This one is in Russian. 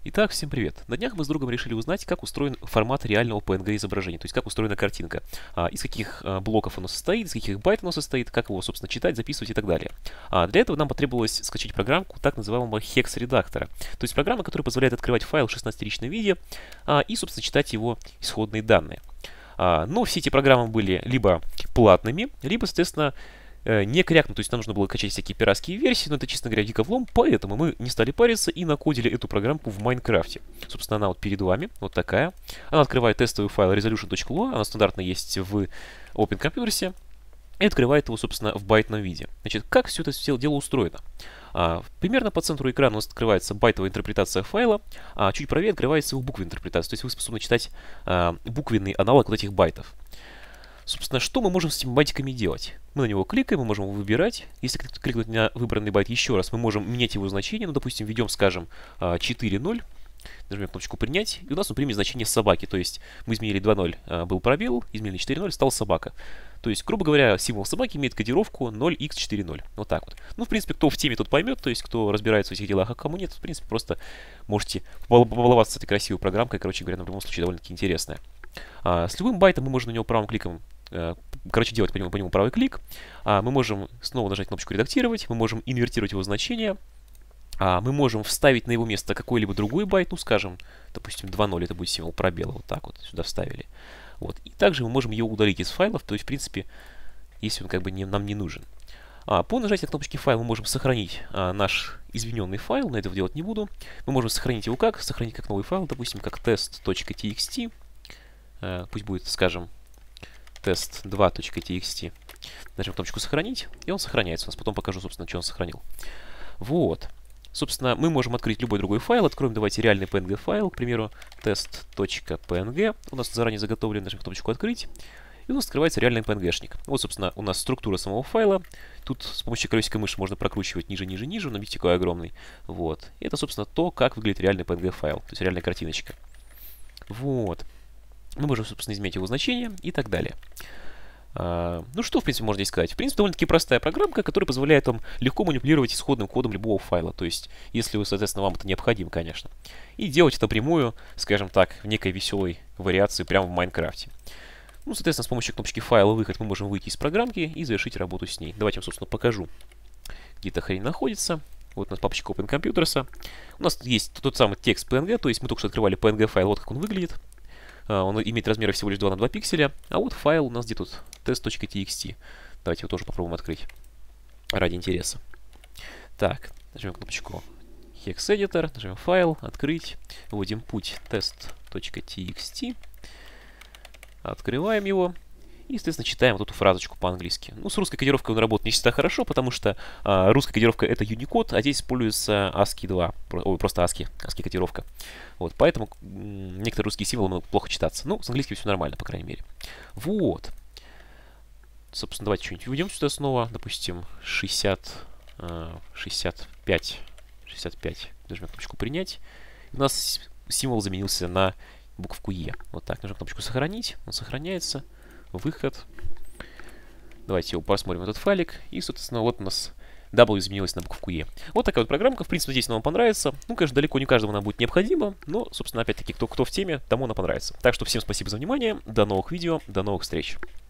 Итак, всем привет. На днях мы с другом решили узнать, как устроен формат реального PNG изображения, то есть как устроена картинка, из каких блоков оно состоит, из каких байт оно состоит, как его, собственно, читать, записывать и так далее. Для этого нам потребовалось скачать программку так называемого Hex редактора, то есть программа, которая позволяет открывать файл в 16-ричном виде и, собственно, читать его исходные данные. Но все эти программы были либо платными, либо, соответственно, не крякнут, то есть нам нужно было качать всякие пиратские версии, но это, честно говоря, дико влом, поэтому мы не стали париться и накодили эту программку в Майнкрафте. Собственно, она вот перед вами, вот такая. Она открывает тестовый файл resolution.lo, она стандартно есть в OpenComputer, и открывает его, собственно, в байтном виде. Значит, как все это дело устроено? Примерно по центру экрана у нас открывается байтовая интерпретация файла, а чуть правее открывается его буквенная интерпретация, то есть вы способны читать буквенный аналог вот этих байтов. Собственно, что мы можем с этими байтиками делать? Мы на него кликаем, мы можем его выбирать. Если кликнуть на выбранный байт еще раз, мы можем менять его значение. Ну, допустим, введем, скажем, 4.0. Нажмем кнопочку «Принять», и у нас он примет значение собаки. То есть мы изменили 2.0, был пробел, изменили 4.0, стал собака. То есть, грубо говоря, символ собаки имеет кодировку 0x4.0. Вот так вот. Ну, в принципе, кто в теме, тот поймет, то есть кто разбирается в этих делах, а кому нет, в принципе, просто можете побаловаться с этой красивой программкой. Короче говоря, в любом случае, довольно-таки интересная. С любым байтом мы можем на него правым кликом, делать по нему правый клик. Мы можем снова нажать кнопочку «Редактировать», мы можем инвертировать его значение. Мы можем вставить на его место какой-либо другой байт, ну, скажем, допустим, 2.0, это будет символ пробела, вот так вот сюда вставили. Вот. И также мы можем его удалить из файлов, то есть, в принципе, если он как бы нам не нужен. По нажатию кнопочки «Файл» мы можем сохранить наш измененный файл, но этого делать не буду. Мы можем сохранить его как? Сохранить как новый файл, допустим, как test.txt. Пусть будет, скажем, test2.txt. Нажмем кнопочку «Сохранить», и он сохраняется. У нас потом покажу, собственно, что он сохранил. Вот. Собственно, мы можем открыть любой другой файл. Откроем, давайте, реальный PNG файл, к примеру, test.png. У нас заранее заготовлен, нажмем кнопочку «Открыть», и у нас открывается реальный PNG-шник. Вот, собственно, у нас структура самого файла. Тут с помощью колесика мыши можно прокручивать ниже, ниже, ниже, он объектив такой огромный. Вот. И это, собственно, то, как выглядит реальный PNG файл, то есть реальная картиночка. Вот. Мы можем, собственно, изменить его значение и так далее. Ну, что, в принципе, можно здесь сказать? В принципе, довольно-таки простая программка, которая позволяет вам легко манипулировать исходным кодом любого файла. То есть, если вы, соответственно, вам это необходимо, конечно. И делать это напрямую, скажем так, в некой веселой вариации прямо в Майнкрафте. Ну, соответственно, с помощью кнопочки «Файл» и «Выход» мы можем выйти из программки и завершить работу с ней. Давайте я вам, собственно, покажу, где эта хрень находится. Вот у нас папочка OpenComputer. У нас есть тот самый текст PNG, то есть мы только что открывали PNG файл, вот как он выглядит. Он имеет размеры всего лишь 2 на 2 пикселя. А вот файл у нас где тут? test.txt. Давайте его тоже попробуем открыть ради интереса. Так, нажмем кнопочку Hex Editor, нажмем файл, открыть. Вводим путь test.txt. Открываем его. И, естественно, читаем вот эту фразочку по-английски. Ну, с русской кодировкой он работает не всегда хорошо, потому что русская кодировка — это Unicode, а здесь используется ASCII 2. Ой, просто ASCII кодировка. Вот, поэтому некоторые русские символы могут плохо читаться. Ну, с английским все нормально, по крайней мере. Вот. Собственно, давайте что-нибудь введем сюда снова. Допустим, 65. Нажмем кнопочку «Принять». У нас символ заменился на букву «Е». Вот так, нажмем кнопочку «Сохранить». Он сохраняется. Выход. Давайте его посмотрим, этот файлик. И, собственно, вот у нас W изменилась на букву E. Вот такая вот программка. В принципе, здесь она вам понравится. Ну, конечно, далеко не каждому она будет необходима. Но, собственно, опять-таки, кто в теме, тому она понравится. Так что всем спасибо за внимание. До новых видео. До новых встреч.